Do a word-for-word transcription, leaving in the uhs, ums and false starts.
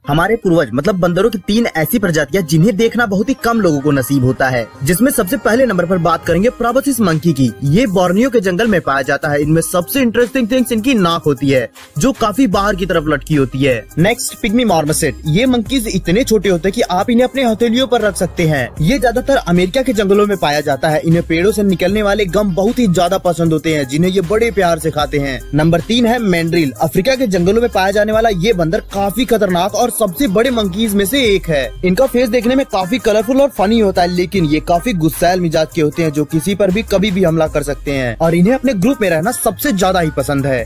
हमारे पूर्वज मतलब बंदरों की तीन ऐसी प्रजातियां जिन्हें देखना बहुत ही कम लोगों को नसीब होता है, जिसमें सबसे पहले नंबर पर बात करेंगे प्रोबोसिस मंकी की। ये बोर्नियो के जंगल में पाया जाता है। इनमें सबसे इंटरेस्टिंग थिंग्स इनकी नाक होती है जो काफी बाहर की तरफ लटकी होती है। Next pygmy marmoset. ये मंकीज इतने छोटे होते हैं कि आप इन्हें अपने हथेलियों पर रख सकते हैं। ये ज्यादातर अमेरिका के जंगलों में पाया जाता है। इन्हें पेड़ों से निकलने वाले गम बहुत ही ज्यादा पसंद होते हैं, जिन्हें ये बड़े प्यार से खाते हैं। नंबर तीन है मैंड्रिल। अफ्रीका के जंगलों में पाया जाने वाला ये बंदर काफी खतरनाक और सबसे बड़े मंकीज में से एक है। इनका फेस देखने में काफी कलरफुल और फनी होता है, लेकिन ये काफी गुस्सैल मिजाज के होते हैं जो किसी पर भी कभी भी हमला कर सकते हैं और इन्हें अपने ग्रुप में रहना सबसे ज्यादा ही पसंद है।